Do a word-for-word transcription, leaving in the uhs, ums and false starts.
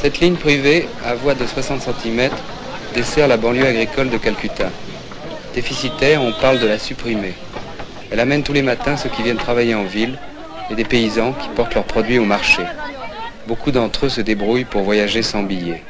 Cette ligne privée, à voie de soixante centimètres, dessert la banlieue agricole de Calcutta. Déficitaire, on parle de la supprimer. Elle amène tous les matins ceux qui viennent travailler en ville et des paysans qui portent leurs produits au marché. Beaucoup d'entre eux se débrouillent pour voyager sans billets.